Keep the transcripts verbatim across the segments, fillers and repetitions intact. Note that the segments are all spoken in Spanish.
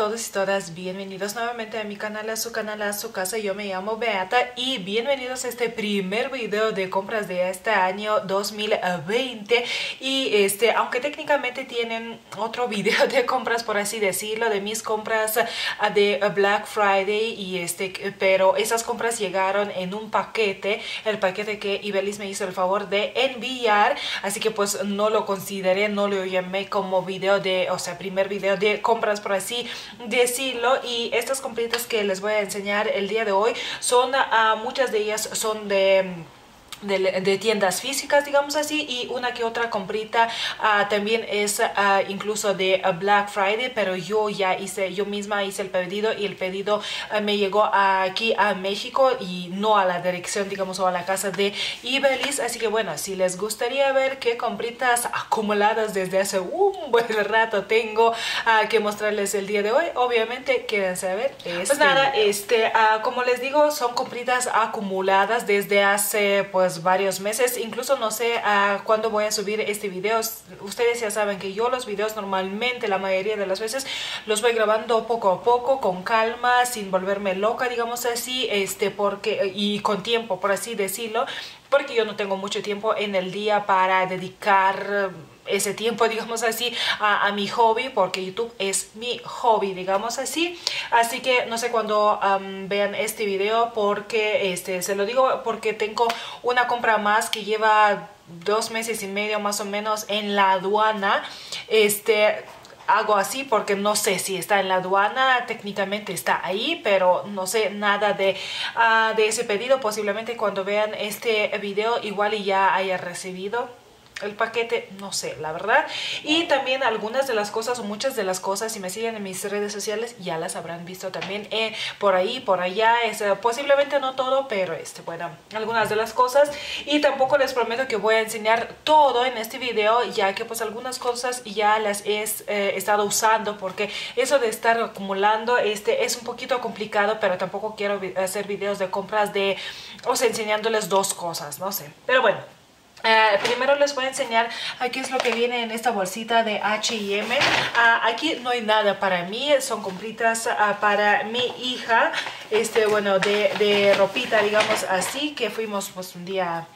todos y todas, bienvenidos nuevamente a mi canal, a su canal, a su casa. Yo me llamo Beata y bienvenidos a este primer video de compras de este año dos mil veinte. Y este, aunque técnicamente tienen otro video de compras, por así decirlo, de mis compras de Black Friday, y este, pero esas compras llegaron en un paquete, el paquete que Ibelis me hizo el favor de enviar, así que pues no lo consideré, no lo llamé como video de, o sea, primer video de compras, por así decirlo. Y estas compritas que les voy a enseñar el día de hoy son, uh, muchas de ellas son de... De, de tiendas físicas, digamos así, y una que otra comprita uh, también es uh, incluso de uh, Black Friday, pero yo ya hice, yo misma hice el pedido, y el pedido uh, me llegó aquí a México y no a la dirección, digamos, o a la casa de Ibelis. Así que bueno, si les gustaría ver qué compritas acumuladas desde hace un buen rato tengo uh, que mostrarles el día de hoy, obviamente quédense a ver este. Pues nada, este, uh, como les digo, son compritas acumuladas desde hace pues varios meses. Incluso no sé a uh, cuándo voy a subir este video. Ustedes ya saben que yo los videos normalmente, la mayoría de las veces, los voy grabando poco a poco, con calma, sin volverme loca, digamos así, este, porque, y con tiempo, por así decirlo, porque yo no tengo mucho tiempo en el día para dedicar ese tiempo, digamos así, a, a mi hobby, porque YouTube es mi hobby, digamos así. Así que no sé cuándo um, vean este video, porque este, se lo digo porque tengo una compra más que lleva dos meses y medio más o menos en la aduana. Este... Hago así porque no sé si está en la aduana, técnicamente está ahí, pero no sé nada de, uh, de ese pedido. Posiblemente cuando vean este video igual y ya haya recibido el paquete, no sé, la verdad. Y también algunas de las cosas, o muchas de las cosas, si me siguen en mis redes sociales, ya las habrán visto también eh, por ahí, por allá. Es, uh, posiblemente no todo, pero este, bueno, algunas de las cosas. Y tampoco les prometo que voy a enseñar todo en este video, ya que pues algunas cosas ya las he eh, estado usando, porque eso de estar acumulando este es un poquito complicado, pero tampoco quiero hacer videos de compras de, o sea, enseñándoles dos cosas, no sé. Pero bueno. Uh, primero les voy a enseñar uh, qué es lo que viene en esta bolsita de H y M. Uh, aquí no hay nada para mí, son compritas uh, para mi hija, este, bueno, de, de ropita, digamos así, que fuimos pues un día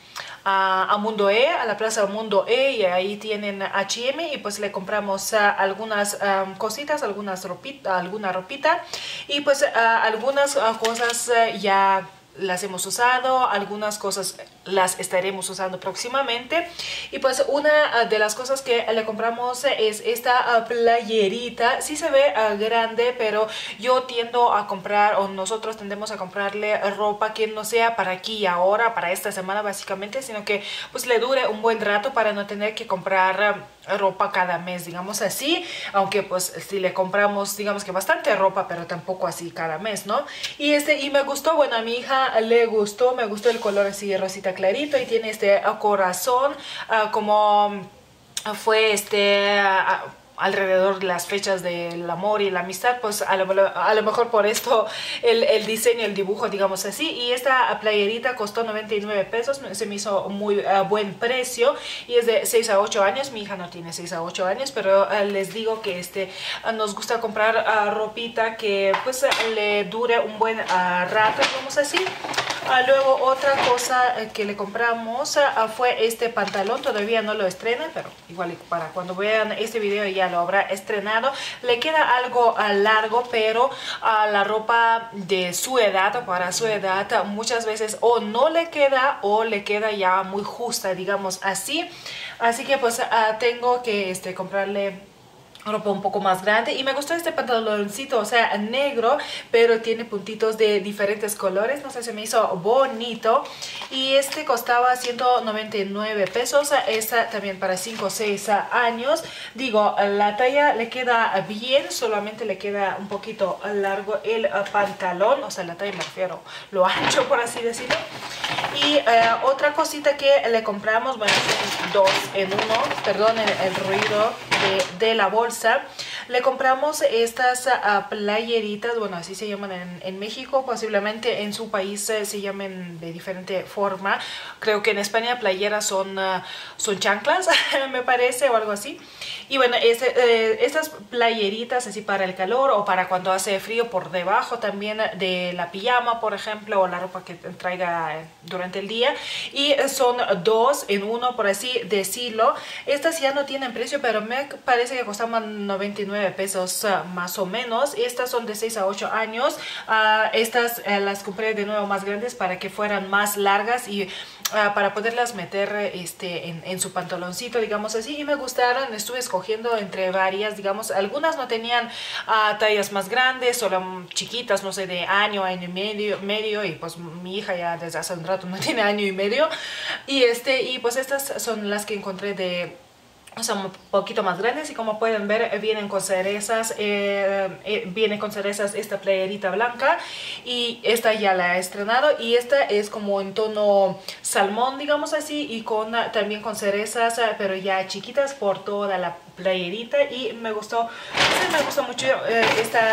a, a Mundo E, a la plaza Mundo E, y ahí tienen H y M, y pues le compramos uh, algunas um, cositas, algunas ropita, alguna ropita, y pues uh, algunas uh, cosas uh, ya las hemos usado, algunas cosas las estaremos usando próximamente. Y pues una de las cosas que le compramos es esta playerita. Sí se ve uh, grande, pero yo tiendo a comprar, o nosotros tendemos a comprarle ropa que no sea para aquí y ahora, para esta semana básicamente, sino que pues le dure un buen rato, para no tener que comprar uh, ropa cada mes, digamos así. Aunque pues si le compramos, digamos que bastante ropa, pero tampoco así cada mes, ¿no? Y este, y me gustó, bueno, a mi hija le gustó, me gustó el color así rosita clarito, y tiene este corazón, uh, como fue este uh, alrededor de las fechas del amor y la amistad, pues a lo, a lo mejor por esto el, el diseño, el dibujo, digamos así. Y esta playerita costó noventa y nueve pesos, se me hizo muy uh, buen precio, y es de seis a ocho años. Mi hija no tiene seis a ocho años, pero uh, les digo que este, uh, nos gusta comprar uh, ropita que pues uh, le dure un buen uh, rato, digamos así. Uh, luego otra cosa uh, que le compramos uh, fue este pantalón. Todavía no lo estrena, pero igual para cuando vean este video ya lo habrá estrenado. Le queda algo uh, largo, pero uh, la ropa de su edad, para su edad, uh, muchas veces o no le queda o le queda ya muy justa, digamos así. Así que pues uh, tengo que este, comprarle ropa un poco más grande. Y me gustó este pantaloncito, o sea, negro, pero tiene puntitos de diferentes colores, no sé, se me hizo bonito. Y este costaba ciento noventa y nueve pesos, esta también para cinco o seis años. Digo, la talla le queda bien, solamente le queda un poquito largo el pantalón, o sea, la talla me refiero lo ancho, por así decirlo. Y uh, otra cosita que le compramos, bueno, son dos en uno, perdón el, el ruido de, de la bolsa. Le compramos estas uh, playeritas, bueno, así se llaman en, en México, posiblemente en su país uh, se llamen de diferente forma. Creo que en España playeras son, uh, son chanclas, me parece, o algo así. Y bueno, este, eh, estas playeritas así para el calor o para cuando hace frío por debajo también de la pijama, por ejemplo, o la ropa que traiga durante el día. Y son dos en uno, por así decirlo. Estas ya no tienen precio, pero me parece que costaban noventa y nueve pesos uh, más o menos. Estas son de seis a ocho años. Uh, estas uh, las compré de nuevo más grandes para que fueran más largas y uh, para poderlas meter este, en, en su pantaloncito, digamos así. Y me gustaron, estuve escogiendo entre varias, digamos, algunas no tenían uh, tallas más grandes, solo chiquitas, no sé, de año, año y medio, medio, y pues mi hija ya desde hace un rato no tiene año y medio. Y, este, y pues estas son las que encontré de... son un poquito más grandes y como pueden ver vienen con cerezas, eh, eh, viene con cerezas esta playerita blanca y esta ya la he estrenado y esta es como en tono salmón, digamos así, y con también con cerezas, pero ya chiquitas por toda la playerita y me gustó, me gustó mucho eh, esta...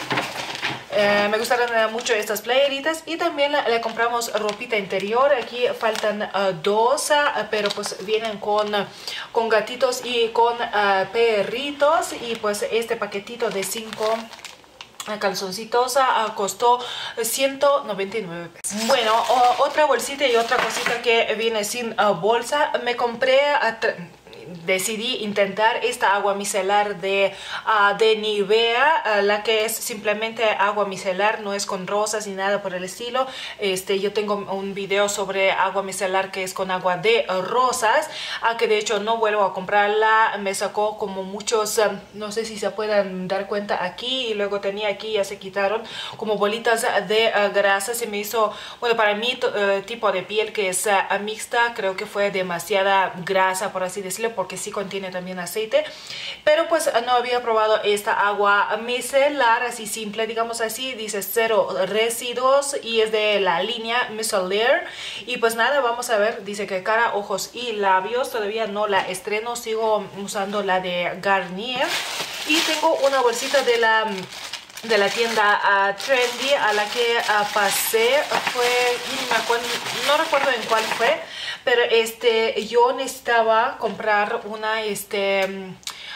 Eh, me gustaron uh, mucho estas playeritas y también le, le compramos ropita interior. Aquí faltan uh, dos, uh, pero pues vienen con, uh, con gatitos y con uh, perritos y pues este paquetito de cinco calzoncitos uh, costó ciento noventa y nueve pesos. Bueno, uh, otra bolsita y otra cosita que viene sin uh, bolsa. Me compré uh, decidí intentar esta agua micelar de, uh, de Nivea, uh, la que es simplemente agua micelar, no es con rosas ni nada por el estilo. Este, yo tengo un video sobre agua micelar que es con agua de uh, rosas, uh, que de hecho no vuelvo a comprarla. Me sacó como muchos, uh, no sé si se puedan dar cuenta aquí, y luego tenía aquí, ya se quitaron, como bolitas de uh, grasa. Se me hizo, bueno, para mi uh, tipo de piel que es uh, mixta, creo que fue demasiada grasa, por así decirlo, porque sí contiene también aceite, pero pues no había probado esta agua micelar así simple, digamos así, dice cero residuos y es de la línea Micellar. Y pues nada, vamos a ver, dice que cara, ojos y labios, todavía no la estreno, sigo usando la de Garnier y tengo una bolsita de la de la tienda uh, Trendy a la que uh, pasé, fue, no, me acuerdo, no recuerdo en cuál fue, pero este, yo necesitaba comprar una, este...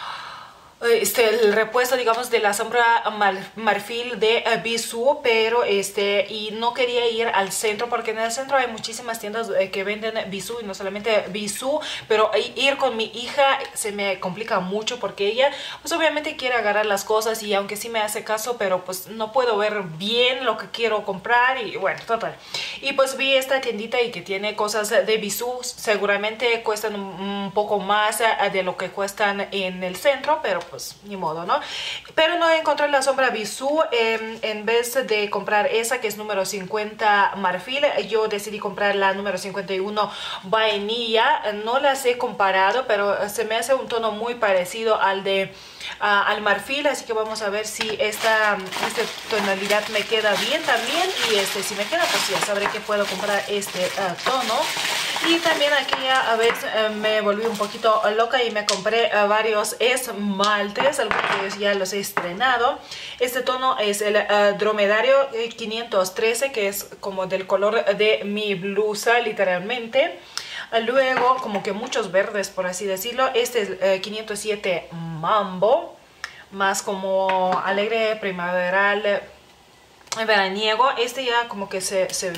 Este, el repuesto, digamos, de la sombra mar, marfil de uh, Bisú, pero este, y no quería ir al centro porque en el centro hay muchísimas tiendas eh, que venden Bisú y no solamente Bisú, pero ir con mi hija se me complica mucho porque ella, pues obviamente quiere agarrar las cosas y aunque sí me hace caso, pero pues no puedo ver bien lo que quiero comprar y bueno, total. Y pues vi esta tiendita y que tiene cosas de Bisú, seguramente cuestan un, un poco más uh, de lo que cuestan en el centro, pero pues ni modo, ¿no? Pero no encontré la sombra Bisú. Eh, en vez de comprar esa que es número cincuenta marfil, yo decidí comprar la número cincuenta y uno vainilla. No las he comparado, pero se me hace un tono muy parecido al de uh, al marfil, así que vamos a ver si esta, esta tonalidad me queda bien también, y este, si me queda pues ya sabré que puedo comprar este uh, tono. Y también aquí ya a veces eh, me volví un poquito loca y me compré uh, varios esmaltes, algunos de ellos ya los he estrenado. Este tono es el uh, dromedario quinientos trece, que es como del color de mi blusa literalmente. Luego como que muchos verdes, por así decirlo. Este es uh, quinientos siete mambo, más como alegre primaveral, eh, veraniego. Este ya como que se... se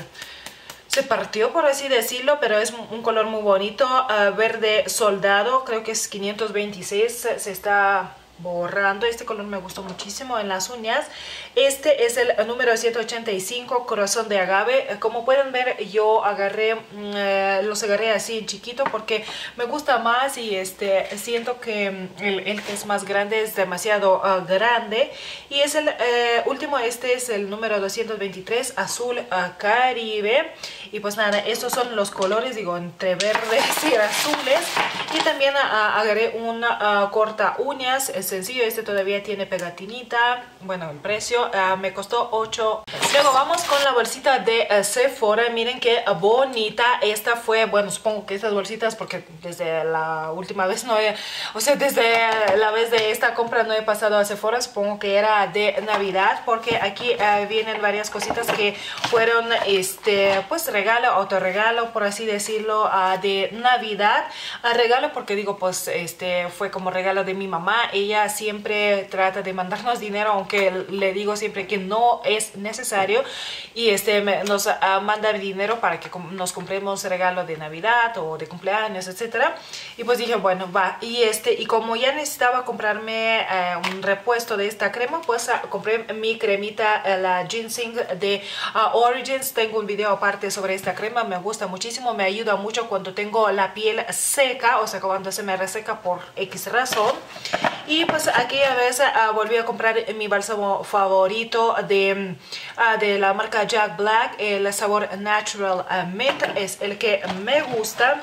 Se partió, por así decirlo, pero es un color muy bonito, uh, verde soldado, creo que es quinientos veintiséis, se, se está borrando. Este color me gustó muchísimo en las uñas. Este es el número ciento ochenta y cinco, corazón de agave. Como pueden ver, yo agarré, eh, los agarré así en chiquito porque me gusta más y este, siento que el, el que es más grande es demasiado uh, grande. Y es el eh, último, este es el número doscientos veintitrés, azul uh, caribe. Y pues nada, estos son los colores, digo, entre verdes y azules. Y también uh, agarré una uh, corta uñas sencillo. Este todavía tiene pegatinita. Bueno, el precio uh, me costó ocho. Luego vamos con la bolsita de uh, Sephora. Miren qué bonita. Esta fue, bueno, supongo que estas bolsitas, porque desde la última vez no he, o sea, desde la vez de esta compra no he pasado a Sephora. Supongo que era de Navidad, porque aquí uh, vienen varias cositas que fueron, este, pues regalo, autorregalo, por así decirlo, uh, de Navidad. Uh, regalo porque digo, pues, este, fue como regalo de mi mamá. Ella siempre trata de mandarnos dinero, aunque le digo siempre que no es necesario, y este me, nos uh, manda dinero para que nos compremos regalo de Navidad o de cumpleaños, etcétera. Y pues dije, bueno, va. Y este y como ya necesitaba comprarme uh, un repuesto de esta crema, pues uh, compré mi cremita, uh, la ginseng de uh, Origins. Tengo un video aparte sobre esta crema, me gusta muchísimo, me ayuda mucho cuando tengo la piel seca, o sea, cuando se me reseca por X razón. Y pues aquí a veces uh, volví a comprar mi bálsamo favorito de, uh, de la marca Jack Black, el sabor Natural uh, Mint, es el que me gusta.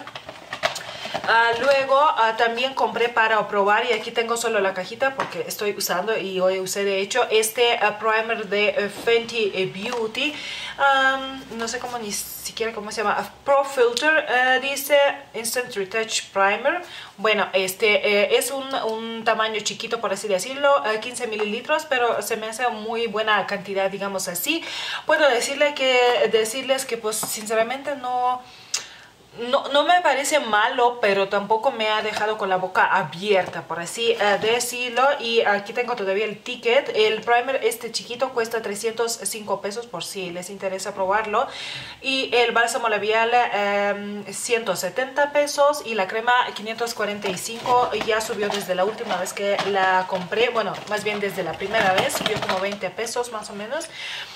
Uh, luego uh, también compré para probar, y aquí tengo solo la cajita porque estoy usando y hoy usé de hecho este uh, primer de uh, Fenty Beauty. Um, no sé cómo ni siquiera cómo se llama, uh, Pro Filter, uh, dice Instant Retouch Primer. Bueno, este uh, es un, un tamaño chiquito, por así decirlo, uh, quince mililitros, pero se me hace muy buena cantidad, digamos así. Puedo decirle que, decirles que pues sinceramente no... No, no me parece malo, pero tampoco me ha dejado con la boca abierta, por así uh, decirlo. Y aquí tengo todavía el ticket. El primer este chiquito cuesta trescientos cinco pesos por si les interesa probarlo. Y el bálsamo labial um, ciento setenta pesos. Y la crema quinientos cuarenta y cinco. Ya subió desde la última vez que la compré. Bueno, más bien desde la primera vez. Subió como veinte pesos más o menos.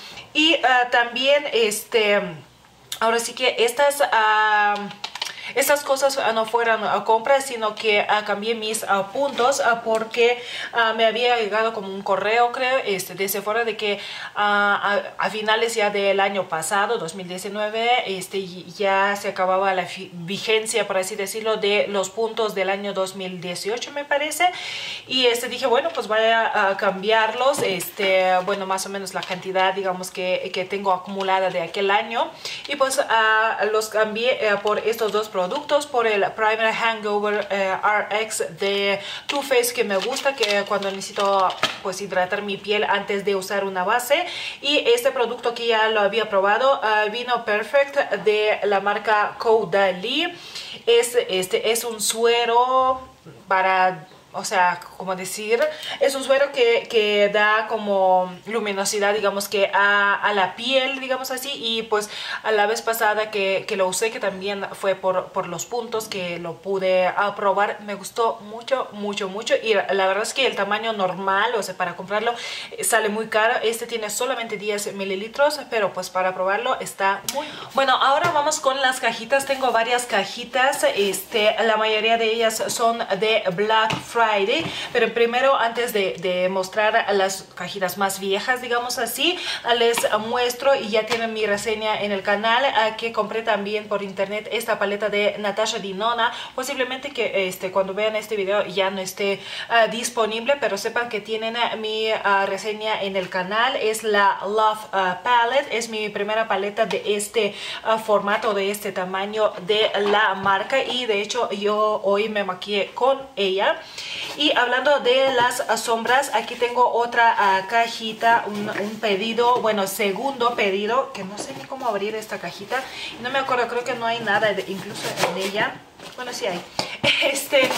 Y uh, también este... Ahora sí que estas, uh, estas cosas uh, no fueron uh, compras, sino que uh, cambié mis uh, puntos uh, porque uh, me había llegado como un correo, creo, este, de Sephora, de que uh, a, a finales ya del año pasado, dos mil diecinueve, este, ya se acababa la vigencia, por así decirlo, de los puntos del año dos mil dieciocho, me parece. Y este, dije, bueno, pues voy a, a cambiarlos, este, bueno, más o menos la cantidad, digamos, que, que tengo acumulada de aquel año. Y pues uh, los cambié uh, por estos dos productos, por el Primer Hangover uh, R X de Too Faced, que me gusta, que cuando necesito pues hidratar mi piel antes de usar una base. Y este producto que ya lo había probado, uh, Vino Perfect de la marca Caudalie. Es, este, es un suero para... O sea, como decir, es un suero que, que da como luminosidad, digamos que a, a la piel, digamos así. Y pues a la vez pasada que, que lo usé, que también fue por, por los puntos que lo pude probar, me gustó mucho, mucho, mucho. Y la verdad es que el tamaño normal, o sea, para comprarlo sale muy caro. Este tiene solamente diez mililitros, pero pues para probarlo está muy... Bueno, ahora vamos con las cajitas. Tengo varias cajitas, este, la mayoría de ellas son de Black Friday. Pero primero, antes de, de mostrar las cajitas más viejas, digamos así, les muestro, y ya tienen mi reseña en el canal, que compré también por internet esta paleta de Natasha Denona. Posiblemente que este, cuando vean este video ya no esté uh, disponible, pero sepan que tienen uh, mi uh, reseña en el canal. Es la Love uh, Palette, es mi primera paleta de este uh, formato, de este tamaño de la marca, y de hecho yo hoy me maquillé con ella. Y hablando de las uh, sombras, aquí tengo otra uh, cajita, un, un pedido, bueno, segundo pedido, que no sé ni cómo abrir esta cajita. No me acuerdo, creo que no hay nada de, incluso en ella. Bueno, sí hay. Este,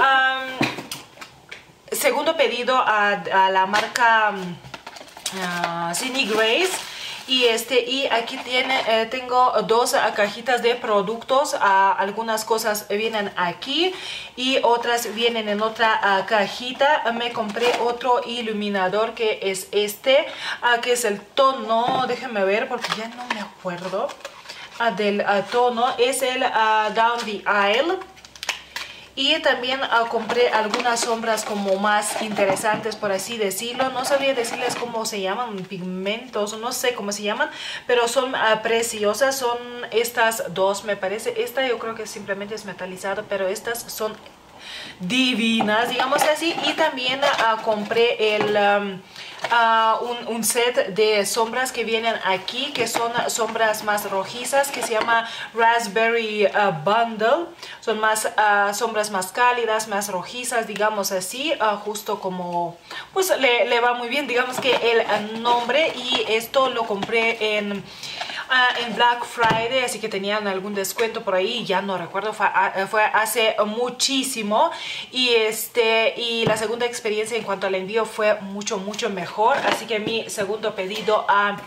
um, segundo pedido a, a la marca um, uh, Sydney Grace. Y este y aquí tiene eh, tengo dos uh, cajitas de productos. Uh, algunas cosas vienen aquí y otras vienen en otra uh, cajita. Uh, me compré otro iluminador, que es este, uh, que es el tono, déjenme ver porque ya no me acuerdo uh, del uh, tono. Es el uh, Down the Aisle. Y también uh, compré algunas sombras como más interesantes, por así decirlo. No sabría decirles cómo se llaman, pigmentos, no sé cómo se llaman, pero son uh, preciosas. Son estas dos, me parece. Esta yo creo que simplemente es metalizado, pero estas son divinas, digamos así. Y también uh, compré el... Um, Uh, un, un set de sombras que vienen aquí, que son sombras más rojizas, que se llama Raspberry uh, Bundle. Son más uh, sombras más cálidas, más rojizas, digamos así, uh, justo como pues le, le va muy bien, digamos que el uh, nombre. Y esto lo compré en Uh, en Black Friday, así que tenían algún descuento por ahí, ya no recuerdo, fue, uh, fue hace muchísimo. Y este y la segunda experiencia en cuanto al envío fue mucho mucho mejor, así que mi segundo pedido a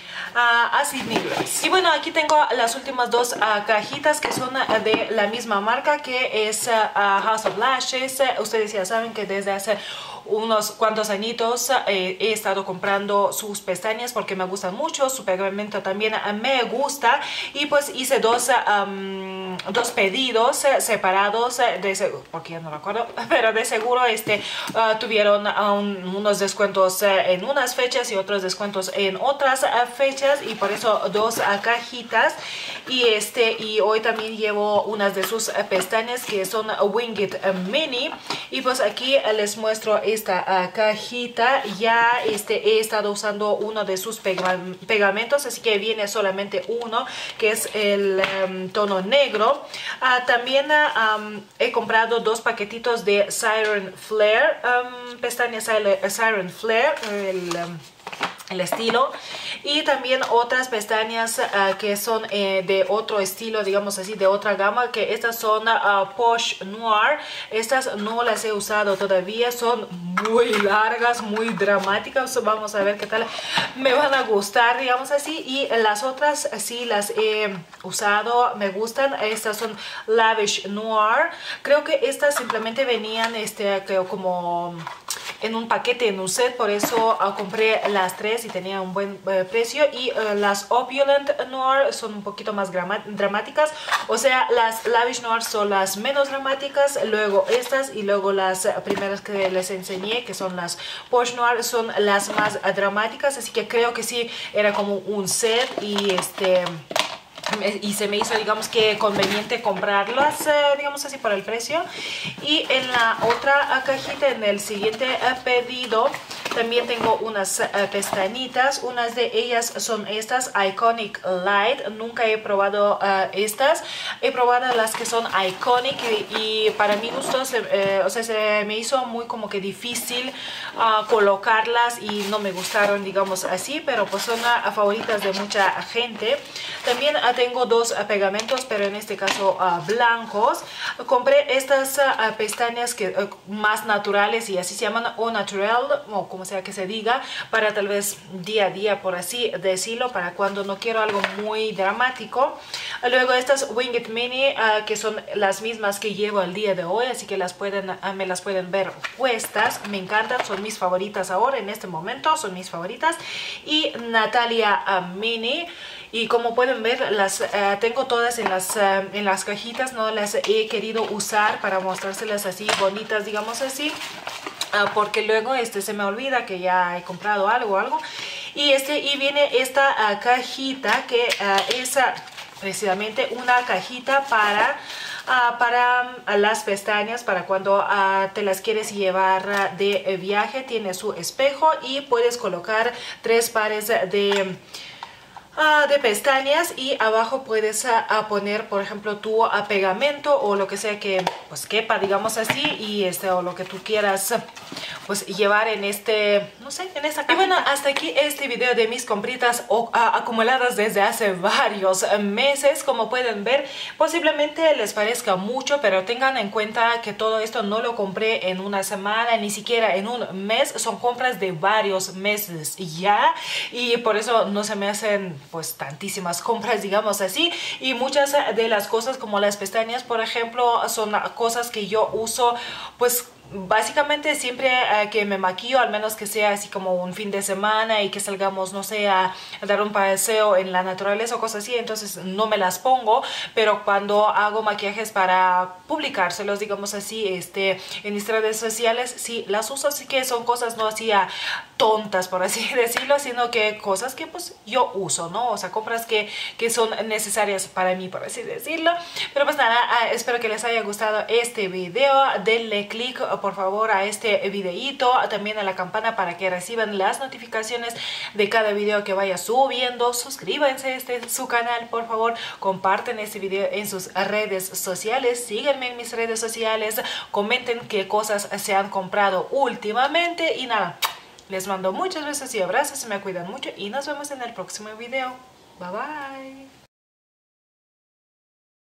Uh, a Sydney Grace. Y bueno, aquí tengo las últimas dos uh, cajitas que son uh, de la misma marca, que es uh, House of Lashes. Uh, ustedes ya saben que desde hace unos cuantos añitos uh, he estado comprando sus pestañas porque me gustan mucho, su pegamento también uh, me gusta, y pues hice dos, uh, um, dos pedidos uh, separados, uh, de porque ya no recuerdo, pero de seguro este, uh, tuvieron uh, un, unos descuentos uh, en unas fechas y otros descuentos en otras uh, fechas, y por eso dos uh, cajitas. Y este y hoy también llevo unas de sus uh, pestañas que son uh, Wing It uh, Mini. Y pues aquí uh, les muestro esta uh, cajita. Ya este he estado usando uno de sus pega pegamentos, así que viene solamente uno, que es el um, tono negro. Uh, también uh, um, he comprado dos paquetitos de Siren Flare, um, pestañas Siren Flare, el um, el estilo, y también otras pestañas uh, que son eh, de otro estilo, digamos así, de otra gama, que estas son uh, Posh Noir. Estas no las he usado todavía, son muy largas, muy dramáticas, vamos a ver qué tal me van a gustar, digamos así. Y las otras sí las he usado, me gustan. Estas son Lavish Noir. Creo que estas simplemente venían este, creo, como en un paquete, en un set, por eso uh, compré las tres y tenía un buen uh, precio. Y uh, las Opulent Noir son un poquito más dramáticas, o sea, las Lavish Noir son las menos dramáticas, luego estas, y luego las uh, primeras que les enseñé, que son las Posh Noir, son las más uh, dramáticas, así que creo que sí era como un set, y este... y se me hizo, digamos, que conveniente comprarlas, eh, digamos así, por el precio. Y en la otra cajita, en el siguiente eh, pedido, también tengo unas uh, pestañitas. Unas de ellas son estas Iconic Light. Nunca he probado uh, estas. He probado las que son Iconic, y, y para mi gusto se, eh, o sea, se me hizo muy como que difícil uh, colocarlas y no me gustaron, digamos así, pero pues son uh, favoritas de mucha gente. También uh, tengo dos uh, pegamentos, pero en este caso uh, blancos. Compré estas uh, pestañas que, uh, más naturales, y así se llaman, o natural, o como sea que se diga, para tal vez día a día, por así decirlo, para cuando no quiero algo muy dramático. Luego estas Wing It Mini, uh, que son las mismas que llevo al día de hoy, así que las pueden, uh, me las pueden ver puestas. Me encantan, son mis favoritas ahora, en este momento, son mis favoritas. Y Natalia uh, Mini. Y como pueden ver, las uh, tengo todas en las, uh, en las cajitas. No las he querido usar para mostrárselas así bonitas, digamos así, uh, porque luego este, se me olvida que ya he comprado algo algo. Y, este, y viene esta uh, cajita, que uh, es uh, precisamente una cajita para... Uh, para uh, las pestañas, para cuando uh, te las quieres llevar uh, de viaje. Tiene su espejo y puedes colocar tres pares de... Uh, de pestañas, y abajo puedes uh, poner, por ejemplo, tu uh, pegamento o lo que sea que pues quepa, digamos así, y este o lo que tú quieras pues llevar en este, no sé, en esta cajita. Y bueno, hasta aquí este video de mis compritas uh, acumuladas desde hace varios meses. Como pueden ver, posiblemente les parezca mucho, pero tengan en cuenta que todo esto no lo compré en una semana, ni siquiera en un mes. Son compras de varios meses ya, y por eso no se me hacen pues tantísimas compras, digamos así. Y muchas de las cosas, como las pestañas, por ejemplo, son cosas que yo uso pues básicamente siempre eh, que me maquillo, al menos que sea así como un fin de semana y que salgamos, no sé, a, a dar un paseo en la naturaleza o cosas así, entonces no me las pongo, pero cuando hago maquillajes para publicárselos, digamos así, este, en mis redes sociales, sí las uso, así que son cosas no así a tontas, por así decirlo, sino que cosas que pues yo uso, ¿no? O sea, compras que, que son necesarias para mí, por así decirlo. Pero pues nada, espero que les haya gustado este video. Denle click por favor a este videito, también a la campana para que reciban las notificaciones de cada video que vaya subiendo. Suscríbanse a este su canal, por favor. Comparten este video en sus redes sociales. Síganme en mis redes sociales. Comenten qué cosas se han comprado últimamente. Y nada, les mando muchos besos y abrazos. Me cuidan mucho y nos vemos en el próximo video. Bye bye.